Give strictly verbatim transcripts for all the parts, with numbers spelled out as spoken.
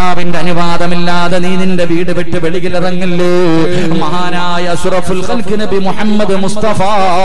ഭർത്താവിന്റെ അനുവാദമില്ലാതെ നീ നിന്റെ വീട് വിട്ട് വെളിയിലിറങ്ങല്ലേ. മഹാനായ അഷ്റഫുൽ ഖൽഖ് നബി മുഹമ്മദ് മുസ്തഫ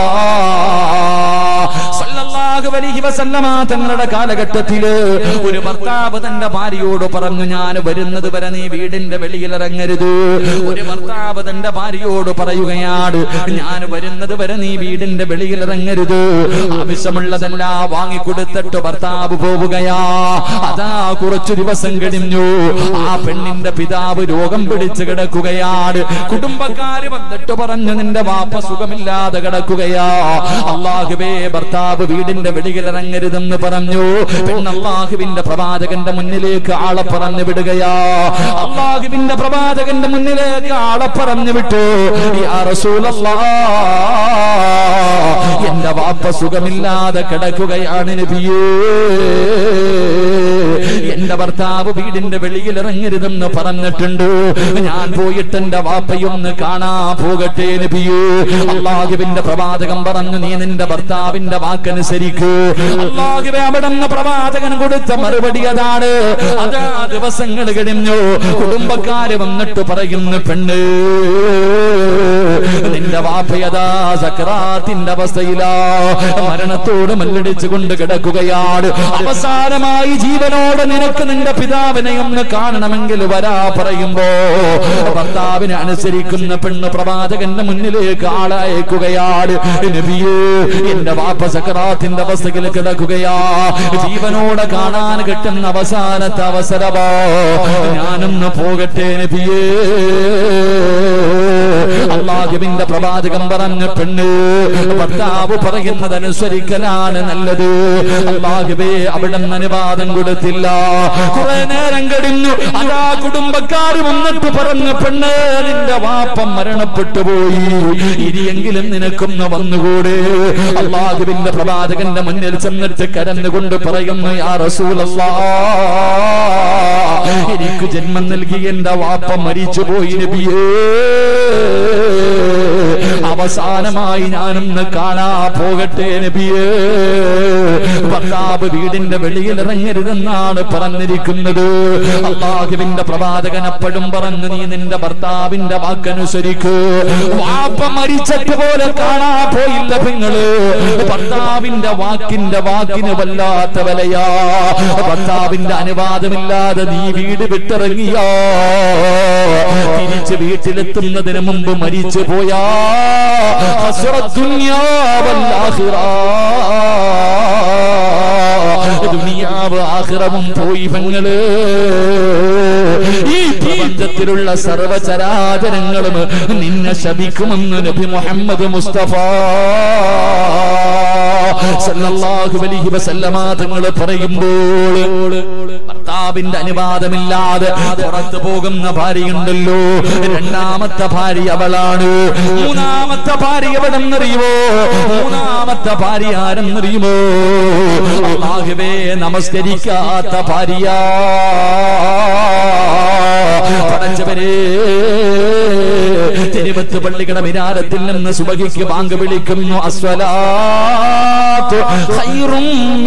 സല്ലല്ലാഹു അലൈഹി വസല്ലമ തങ്ങളുടെ കാലഘട്ടത്തില് ഒരു ഭർത്താവ് തന്റെ ഭാര്യയോട് പറഞ്ഞു, ഞാൻ വരുന്നത് വരെ നീ വീടിന്റെ വെളിയിലിറങ്ങരുത്. ഒരു ഭർത്താവ് തന്റെ ഭാര്യയോട് പറയുകയാണ്, ഞാൻ വരുന്നത് വരെ നീ വീടിന്റെ വെളിയിലിറങ്ങരുത്. ആവശ്യമുള്ളതെല്ലാം വാങ്ങിക്കൊടുത്തിട്ട് ഭർത്താവ് പോവുകയാ. അതാ കുറച്ചു ദിവസം കഴിഞ്ഞു, ആ പെണ്ണിന്റെ പിതാവ് രോഗം പിടിച്ച് കിടക്കുകയാണ്. കുടുംബക്കാര് വന്നിട്ട് പറഞ്ഞു, നിന്റെ വാപ്പ സുഖമില്ലാതെ കിടക്കുകയാ. അല്ലാഹുവേ, ഭർത്താവ് വീടിന്റെ വെളിയിലിറങ്ങരുതെന്ന് പറഞ്ഞു. പെണ്ണ് അല്ലാഹുവിന്റെ പ്രവാചകന്റെ മുന്നിലേക്ക് ആളെ പറഞ്ഞു വിടുകയാ. അല്ലാഹുവിന്റെ പ്രവാചകന്റെ മുന്നിലേക്ക് ആളെ പറഞ്ഞു വിട്ടു. യാ റസൂലല്ലാഹ്, എന്റെ വാപ്പ സുഖമില്ലാതെ കിടക്കുകയാണ് നബിയേ. എന്റെ ഭർത്താവ് വീടിന്റെ വെളിയിൽ ഇറങ്ങരുതെന്ന് പറഞ്ഞിട്ടുണ്ട്. ഞാൻ പോയിട്ട് എന്റെ വാപ്പയൊന്ന് കാണാ പോകട്ടെ നബിയേ. അല്ലാഹുവിന്റെ പ്രവാചകൻ പറഞ്ഞു, നീ നിന്റെ ഭർത്താവിന്റെ വാക്കനുസരിക്കൂ. അല്ലാഹുവേ, അവിടുന്ന് പ്രവാചകൻ കൊടുത്ത മറുപടി അതാണ്. അതാ ദിവസങ്ങൾ കഴിഞ്ഞു, കുടുംബക്കാര് വന്നിട്ട് പറയുന്നു, പെണ്ണ്, നിന്റെ വാപ്പയതാ സക്രാത്തിന്റെ അവസ്ഥയിലാ, മരണത്തോട് മല്ലടിച്ചു കൊണ്ട് കിടക്കുകയാണ്. അവസാനമായി ജീവനോട് നിനക്ക് നിന്റെ പിതാവിനെ ഒന്ന് കാണണമെങ്കിൽ വരാ പറയുമ്പോ ഭർത്താവിനെ അനുസരിക്കുന്ന പെണ്ണ് പ്രവാചകന്റെ മുന്നിലേക്ക് ആളയക്കുകയാണ്. നബിയേ, എന്റെ വാപ്പ സക്രാത്തിന്റെ അവസ്ഥയിൽ കിടക്കുകയാ, ജീവനോടെ കാണാൻ കിട്ടുന്ന അവസാനത്തെ അവസരമോ, ഞാനൊന്ന് പോകട്ടെ നബിയേ. അല്ലാഹുവിന്റെ പ്രവാചകൻ പറഞ്ഞ, പെണ്ണ്, ഭർത്താവ് പറയുന്നത് അനുസരിക്കലാണ് നല്ലത്. അല്ലാഹുവേ, അവിടുന്ന് അനുവാദം കൊടുത്തില്ല. കുറെ നേരം കഴിഞ്ഞു, അതാ കുടുംബക്കാര് വന്നിട്ട് പറഞ്ഞു, പെണ്ണ്, നിന്റെ വാപ്പ മരണപ്പെട്ടു പോയി, ഇനിയെങ്കിലും നിനക്കൊന്ന് വന്നുകൂടെ. അല്ലാഹുവിന്റെ പ്രവാചകന്റെ മുന്നിൽ ചെന്നിട്ട് കരഞ്ഞുകൊണ്ട് പറയുന്നു, യാ റസൂലല്ലാഹ്, എനിക്ക് ജന്മം നൽകി എന്റെ വാപ്പ മരിച്ചുപോയി നബിയേ. അവസാനമായി ഞാനൊന്ന് കാണാ പോകട്ടെ നബിയേ. ഭർത്താവ് വീടിന്റെ വെളിയിൽ ഇറങ്ങരുതെന്നാണ് പറഞ്ഞിരിക്കുന്നത്. അല്ലാഹുവിന്റെ പ്രവാചകൻ അപ്പോഴും പറഞ്ഞു, നീ നിന്റെ ഭർത്താവിന്റെ വാക്കനുസരിക്കൂ. വാപ്പ മരിച്ചിട്ട് പോലെ കാണാ പോയില്ല പെങ്ങള്. ഭർത്താവിന്റെ വാക്കിന്റെ വാക്കിന് വല്ലാത്ത വിലയാ. ഭർത്താവിന്റെ അനുവാദമില്ലാതെ നീ വീട് വിട്ടിറങ്ങിയാ, തിരിച്ച് വീട്ടിലെത്തുന്നതിന് മുമ്പ് മരിച്ചു പോയാ, ദുനിയാ വൽ ആഖിറ, ദുനിയാവ് ആഖിറവും പോയി പെങ്ങള്. ഈ പ്രപഞ്ചത്തിലുള്ള സർവചരാചരങ്ങളും നിന്നെ ശപിക്കുമെന്ന് നബി മുഹമ്മദ് മുസ്തഫ സല്ലല്ലാഹു അലൈഹി വസല്ലമ തങ്ങൾ പറയുമ്പോൾ, ഭർത്താവിന്റെ അനുവാദമില്ലാതെ പുറത്തു പോകുന്ന ഭാര്യയുണ്ടല്ലോ, രണ്ടാമത്തെ ഭാര്യ അവളാണ്. മൂന്നാമത്തെ ഭാര്യ എവിടെന്നറിയുമോ? മൂന്നാമത്തെ ഭാര്യ ആരെന്നറിയുമോ? അല്ലാഹുവേ, നമസ്കരിക്കാത്ത ഭാര്യ. പടച്ചവരെ, തിരുവത്ത് പള്ളിയുടെ മിനാരത്തിൽ നിന്ന് സുബഹിക്ക് ബാങ്ക് വിളിക്കുന്നു, അസ്വലാത്തു ഖൈറും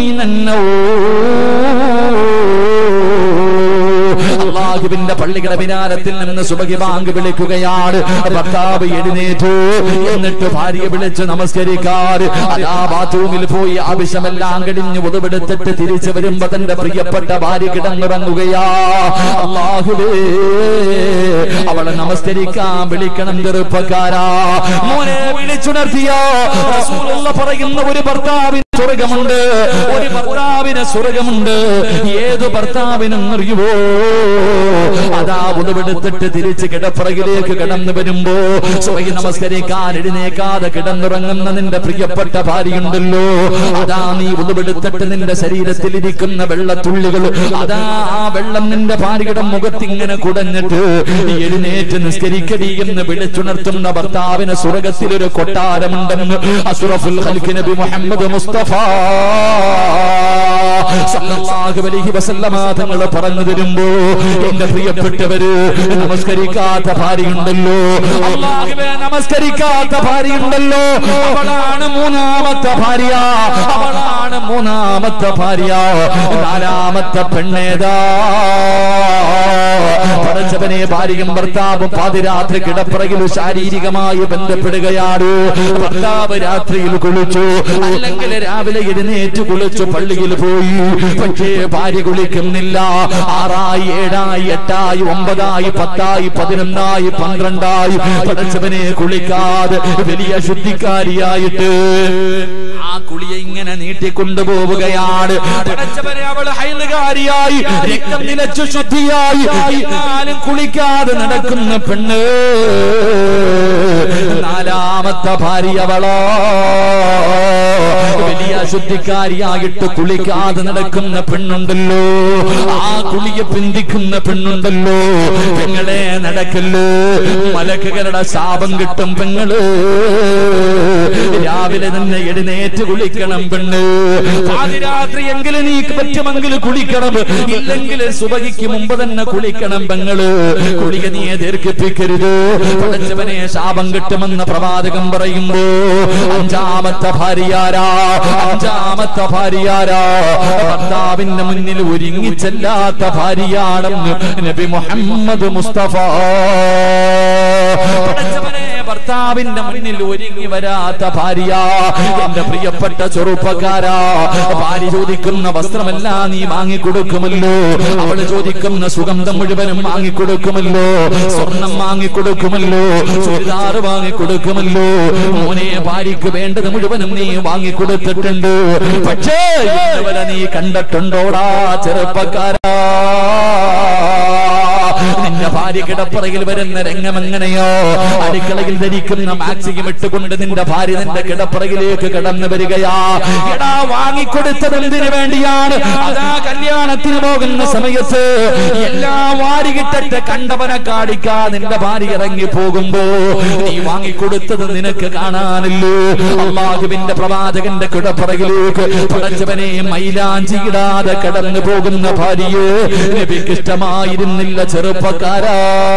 മിനന്നൗം. അല്ലാഹുവിന്റെ പള്ളിയുടെ മിനാരത്തിൽ നിന്ന് സുബഹി ബാങ്ക് വിളിക്കുകയാണ്. ഭർത്താവ് എഴുന്നേറ്റു, എന്നിട്ട് ഭാര്യയെ വിളിച്ച് നമസ്കരിക്കാറ്. അതാ ബാത്റൂമിൽ പോയി ആവശ്യമെല്ലാം കഴിഞ്ഞ് ഉദവെടുത്തിട്ട് തിരിച്ചു വരുമ്പോ തന്റെ പ്രിയപ്പെട്ട ഭാര്യ കിടന്നുറങ്ങുകയാ. അല്ലാഹുവേ, അവളെ നമസ്കരിക്കാൻ വിളിക്കണം ചെറുപ്പക്കാരാ. മോനെ വിളിച്ചുണർത്തിയോ? റസൂലുള്ളാഹി പറയുന്ന ഒരു ഭർത്താവിന് സ്വർഗമുണ്ട്, ഒരു ഭർത്താവിന് സ്വർഗമുണ്ട്. ഏത് ഭർത്താവിനെന്നറിയുവോ? അതാ ഉദവെടുത്തിട്ട് തിരിച്ച് കിടപ്പറയിലേക്ക് കിടന്നു വരുമ്പോ സുബഹി നമസ്കരിക്കാൻ എഴുന്നേക്കാതെ കിടന്നുറങ്ങുന്ന നിന്റെ പ്രിയപ്പെട്ട ഭാര്യയുണ്ടല്ലോ, അതാ നീ ഉദവെടുത്തിട്ട് നിന്റെ ശരീരത്തിലിരിക്കുന്ന വെള്ളത്തുള്ളികൾ, അതാ ആ വെള്ളം നിന്റെ ഭാര്യയുടെ മുഖത്തിങ്ങനെ കുടഞ്ഞിട്ട് എഴുന്നേറ്റ് നിസ്കരിക്കടി എന്ന് വിളിച്ചുണർത്തുന്ന ഭർത്താവിന് സ്വർഗത്തിലൊരു കൊട്ടാരമുണ്ടെന്ന് അഷ്റഫുൽ ഖൽഖ് നബി മുഹമ്മദ് മുസ്തഫ സല്ലല്ലാഹു അലൈഹി വസല്ലമ തങ്ങൾ പറഞ്ഞു തരുമ്പോ, എന്റെ പ്രിയപ്പെട്ടവര്, നമസ്കരിക്കാത്ത ഭാര്യയുണ്ടല്ലോ, അല്ലാഹുവേ, നമസ്കരിക്കാത്ത ഭാര്യയുണ്ടല്ലോ, അവളാണ് മൂന്നാമത്തെ ഭാര്യ. അവളാണ് മൂന്നാമത്തെ ഭാര്യ. നാലാമത്തെ പെണ്ണേതാ? പടച്ചവനെ ഭാര്യയും ഭർത്താവും പാതിരാത്രി കിടപ്പറയിൽ ശാരീരികമായി ബന്ധപ്പെടുകയാണ്. ഭർത്താവ് രാത്രിയിൽ കുളിച്ചു, അല്ലെങ്കിൽ രാവിലെ എഴുന്നേറ്റ് കുളിച്ചു പള്ളിയിൽ പോയി. പക്ഷേ ഭാര്യ കുളിക്കുന്നില്ല. ആറായി, ഏഴായി, എട്ടായി, ഒമ്പതായി, പത്തായി, പതിനൊന്നായി, പന്ത്രണ്ടായി പടച്ചവനെ കുളിക്കാതെ വലിയ ശുദ്ധിക്കാരിയായിട്ട് ആ കുളിയെ ഇങ്ങനെ നീട്ടിക്കൊണ്ടുപോവുകയാണ്. പടച്ചവനെ അവൾ ഹൈലുകാരിയായി രക്തം നിലച്ചു ശുദ്ധിയായി എന്നാലും കുളിക്കാതെ നടക്കുന്ന പെണ്ണ്. നാലാമത്തെ ഭാര്യ അവളോ വലിയ ശുദ്ധിക്കാരിയായിട്ട് കുളിക്കാതെ നടക്കുന്ന പെണ്ണുണ്ടല്ലോ. ആ കുളിയെ പിന്തിക്കുന്ന പെണ്ണുണ്ടല്ലോ. പെങ്ങളെ നടക്കല്ലോ, മലക്കുകളുടെ ശാപം കിട്ടും പെങ്ങള്. രാവിലെ തന്നെ എഴുന്നേറ്റ് കുളിക്കണം പെണ്ണ്. പാതിരാത്രി എങ്കിലും നീ പറ്റുമെങ്കിൽ കുളിക്കണം, ഇല്ലെങ്കിൽ സുബഹിക്ക് മുമ്പ് തന്നെ കുളിക്കണം പെങ്ങള്. കുളിക നീ ദീർഘിപ്പിക്കരുത്, പടച്ചവനെ ശാപം കിട്ടുമെന്ന് പ്രവാചകൻ പറയുമ്പോ അഞ്ചാമത്തെ ഭാര്യയാരാ? അഞ്ചാമത്തെ ഭാര്യയാരാ? ഭർത്താവിന്റെ മുന്നിൽ ഒരുങ്ങിച്ചെല്ലാത്ത ഭാര്യയാണെന്ന് നബി മുഹമ്മദ് മുസ്തഫ. പടച്ചവനെ ഭർത്താവിന്റെ മുന്നിൽ ഒരുങ്ങി വരാത്ത ഭാര്യ. എന്റെ പ്രിയപ്പെട്ട ചെറുപ്പക്കാരാ, ഭാര്യ ചോദിക്കുന്ന വസ്ത്രമെല്ലാം നീ വാങ്ങിക്കൊടുക്കുമല്ലോ, അവള് ചോദിക്കുന്ന സുഗന്ധം മുഴുവനും വാങ്ങിക്കൊടുക്കുമല്ലോ, സ്വർണം വാങ്ങിക്കൊടുക്കുമല്ലോ, ചുരിദാർ വാങ്ങിക്കൊടുക്കുമല്ലോ. മോനെ ഭാര്യക്ക് വേണ്ടത് മുഴുവനും നീ വാങ്ങിക്കൊടുത്തിട്ടുണ്ട്. പക്ഷേ ഇതുവരെ നീ കണ്ടിട്ടുണ്ടോടാ ചെറുപ്പക്കാരാ? നിന്റെ ഭാര്യ കിടപ്പറയിൽ വരുന്ന രംഗം എങ്ങനെയോ? അടുക്കളയിൽ ധരിക്കുന്ന മാക്സിയും ഇട്ടുകൊണ്ട് നിന്റെ ഭാര്യ നിന്റെ കിടപ്പറയിലേക്ക് കടന്നു വരികയാ. എടാ, വാങ്ങിക്കൊടുത്തത് എന്തിനു വേണ്ടിയാണ്? അതാ കല്യാണത്തിന് പോകുന്ന സമയത്ത് എല്ലാം വാരികിട്ട കണ്ടവനെ കാണിക്കാ നിന്റെ ഭാര്യ ഇറങ്ങി പോകുമ്പോ നീ വാങ്ങിക്കൊടുത്തത് നിനക്ക് കാണാനല്ലോ. അല്ലാഹുവിന്റെ പ്രവാചകന്റെ കിടപ്പറയിലേക്ക് പടച്ചവനെ മൈലാഞ്ചിയിടാതെ കടന്നു പോകുന്ന ഭാര്യയെ നബിക്ക് ഇഷ്ടമായിരുന്നില്ല ചെറുപ്പക്കാരാ.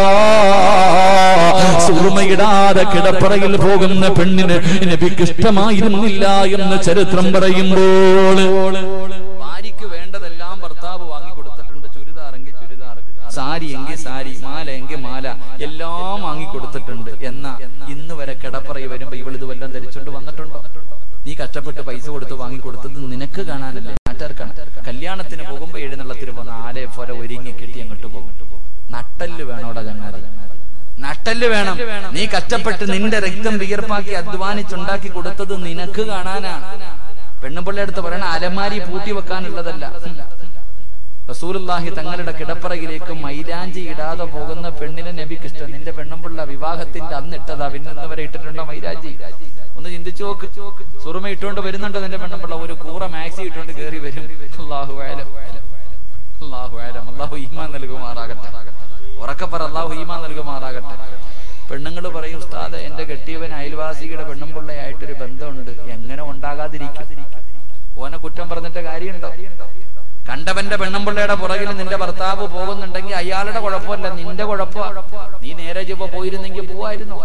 സുറുമയിടാതെ കിടപ്പറയിൽ പോകുന്ന പെണ്ണിന് നബിക്ക് ഇഷ്ടമായിരുന്നില്ല എന്ന് ചരിത്രം പറയുമ്പോൾ ഭാര്യക്ക് വേണ്ടതെല്ലാം ഭർത്താവ് വാങ്ങിക്കൊടുത്തിട്ടുണ്ട്. ചുരിദാറെങ്കിൽ ചുരിദാർ, സാരി എങ്കിൽ സാരി, മാല എങ്കിൽ മാല, എല്ലാം വാങ്ങിക്കൊടുത്തിട്ടുണ്ട്. എന്നാ ഇന്ന് വരെ കിടപ്പറയിൽ വരുമ്പോ ഇവൾ ഇത് വല്ലതും ധരിച്ചോണ്ട് വന്നിട്ടുണ്ടോ? നീ കഷ്ടപ്പെട്ട് പൈസ കൊടുത്ത് വാങ്ങിക്കൊടുത്തത് നിനക്ക് കാണാനല്ലേ, നാട്ടുകാർക്കാണ്. കല്യാണത്തിന് പോകുമ്പോ എഴുന്നള്ളത്തിന് പോകുന്ന ആലെ പോലെ ഒരുങ്ങി കെട്ടി അങ്ങോട്ട് പോകും. നട്ടല് വേണോടാ ചങ്ങാതി, നട്ടല് വേണം. നീ കഷ്ടപ്പെട്ട് നിന്റെ രക്തം വിയർപ്പാക്കി അധ്വാനിച്ചുണ്ടാക്കി കൊടുത്തത് നിനക്ക് കാണാനാ. പെണ്ണുപിള്ളയുടെ അടുത്ത് പറയണ അലമാരി പൂട്ടി വെക്കാനുള്ളതല്ല. റസൂലുള്ളാഹി തങ്ങളുടെ കിടപ്പറയിലേക്ക് മൈലാഞ്ചി ഇടാതെ പോകുന്ന പെണ്ണിനെ നബിക്ക് ഇഷ്ടം. നിന്റെ പെണ്ണുപിള്ള വിവാഹത്തിന്റെ അന്നിട്ടതാ, പിന്നിന്ന് വരെ ഇട്ടിട്ടുണ്ടോ മൈലാഞ്ചി? ഒന്ന് ചിന്തിച്ചു നോക്ക്. സുറുമ ഇട്ടുകൊണ്ട് വരുന്നുണ്ടോ നിന്റെ പെണ്ണുപിള്ള? ഒരു കൂറ മാക്സി ഇട്ടുകൊണ്ട് കയറി വരും. അല്ലാഹു അലം, അല്ലാഹു അലം. അല്ലാഹു ഈമാൻ നൽകുമാറാകട്ടെ. ഉറക്കപ്പറ, അല്ലാഹു ഈമാൻ നൽകുമാറാകട്ടെ. പെണ്ണുങ്ങൾ പറയും, ഉസ്താദ് എന്റെ കെട്ടിയവൻ അയൽവാസിയുടെ പെണ്ണുമ്പിള്ളയായിട്ടൊരു ബന്ധമുണ്ട്. എങ്ങനെ ഉണ്ടാകാതിരിക്കും? ഓനെ കുറ്റം പറഞ്ഞിട്ട് കാര്യമുണ്ടോ? കണ്ടവന്റെ പെണ്ണുമ്പിള്ളയുടെ പുറകിൽ നിന്റെ ഭർത്താവ് പോകുന്നുണ്ടെങ്കിൽ അയാളുടെ കുഴപ്പമല്ല, നിന്റെ കുഴപ്പമാണ്. നീ നേരെ ചൊവ്വ പോയിരുന്നെങ്കിൽ പോവായിരുന്നു.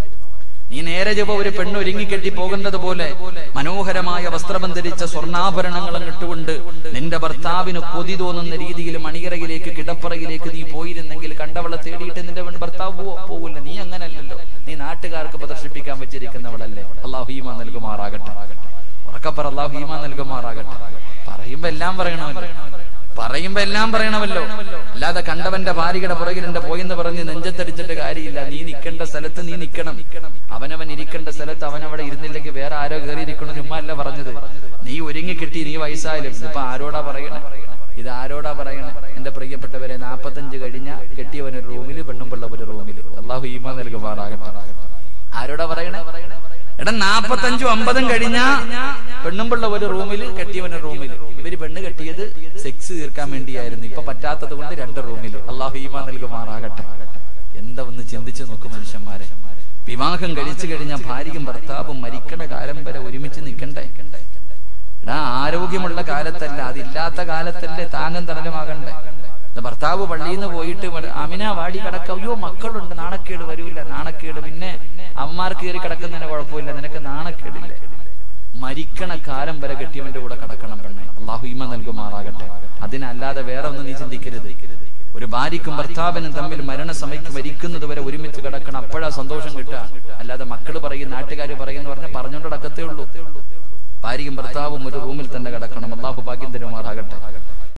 നീ നേരെ ചൊവ്വ ഒരു പെണ്ണ് ഒരുങ്ങിക്കെട്ടി പോകുന്നത് പോലെ മനോഹരമായ വസ്ത്രം ധരിച്ച സ്വർണ്ണാഭരണങ്ങളും ഇട്ടുകൊണ്ട് നിന്റെ ഭർത്താവിന് കൊതി തോന്നുന്ന രീതിയിൽ മണിയറയിലേക്ക് കിടപ്പറയിലേക്ക് നീ പോയിരുന്നെങ്കിൽ കണ്ടവളെ തേടിയിട്ട് നിന്റെ ഭർത്താവ് പോവോ? പോകില്ല. നീ അങ്ങനല്ലല്ലോ. നീ നാട്ടുകാർക്ക് പ്രദർശിപ്പിക്കാൻ വെച്ചിരിക്കുന്നവളല്ലേ. അല്ലാഹു ഈമാൻ നൽകുമാറാകട്ടെ. ഉറക്കപ്പറ, അല്ലാഹു ഈമാൻ നൽകുമാറാകട്ടെ. പറയുമ്പോ എല്ലാം പറയണമല്ലോ, പറയുമ്പോ എല്ലാം പറയണമല്ലോ. അല്ലാതെ കണ്ടവന്റെ ഭാര്യയുടെ പുറകിൽ എന്റെ പോയെന്ന് പറഞ്ഞ് നെഞ്ചത്തടിച്ചിട്ട് കാര്യമില്ല. നീ നിൽക്കേണ്ട സ്ഥലത്ത് നീ നിൽക്കണം. അവനവൻ ഇരിക്കേണ്ട സ്ഥലത്ത് അവനവിടെ ഇരുന്നില്ലെങ്കിൽ വേറെ ആരോ കയറി ഇരിക്കണം. ചുമ്മാ അല്ല പറഞ്ഞത്. നീ ഒരുങ്ങി കിട്ടി, നീ വയസ്സായാലും. ഇപ്പൊ ആരോടാ പറയണേ? ഇത് ആരോടാ പറയണേ? എന്റെ പ്രിയപ്പെട്ടവരെ, നാപ്പത്തഞ്ച് കഴിഞ്ഞ കെട്ടിയവനൊരു റൂമില്, പെണ്ണുമ്പിള്ള ഒരു റൂമില്. അല്ലാഹു ഈമാൻ നൽകുമാറാകട്ടെ. ആരോടാ പറയണേ? എടാ, നാപ്പത്തഞ്ചും അമ്പതും കഴിഞ്ഞ പെണ്ണുമ്പിള്ള ഒരു റൂമില്, കെട്ടിയവനൊരു റൂമില്. ഇവര് പെണ്ണ് കെട്ടിയത് സെക്സ് തീർക്കാൻ വേണ്ടിയായിരുന്നു. ഇപ്പൊ പറ്റാത്തത് കൊണ്ട് രണ്ട് റൂമില്. അല്ലാഹു ഈമാൻ നൽകുമാറാകട്ടെ. എന്താ ഒന്ന് ചിന്തിച്ചു നോക്കും മനുഷ്യന്മാരെ. വിവാഹം കഴിച്ചു കഴിഞ്ഞ ഭാര്യയും ഭർത്താവും മരിക്കണ കാലം വരെ ഒരുമിച്ച് നിൽക്കണ്ടേ? എടാ, ആരോഗ്യമുള്ള കാലത്തല്ല, അതില്ലാത്ത കാലത്തല്ലേ താങ്ങും തണലുമാകണ്ടേ? ഭർത്താവ് പള്ളിയിൽ നിന്ന് പോയിട്ട് അമിന വാടി കിടക്ക, അയ്യോ മക്കളുണ്ട്, നാണക്കേട് വരൂല്ല. നാണക്കേട് പിന്നെ അമ്മമാർക്ക് കയറി കിടക്കുന്നതിന് കുഴപ്പമില്ല, നിനക്ക് നാണക്കേടില്ല. മരിക്കണ കാലം വരെ കെട്ടിയവന്റെ കൂടെ കിടക്കണം പെണ്ണെ. അല്ലാഹു ഈമാൻ നൽകുമാറാകട്ടെ. അതിനല്ലാതെ വേറെ ഒന്നും നീ ചിന്തിക്കരുത്. ഒരു ഭാര്യയ്ക്കും ഭർത്താവിനും തമ്മിൽ മരണസമയത്ത് മരിക്കുന്നത് വരെ ഒരുമിച്ച് കിടക്കണം, അപ്പോഴാ സന്തോഷം കിട്ടുക. അല്ലാതെ മക്കള് പറയും നാട്ടുകാർ പറയുന്ന പറഞ്ഞ പറഞ്ഞോണ്ട് അടക്കത്തേ ഉള്ളൂ. ഭാര്യയും ഭർത്താവും ഒരു റൂമിൽ തന്നെ കിടക്കണം. അള്ളാഹു ഭാഗ്യം തരുമാറാകട്ടെ.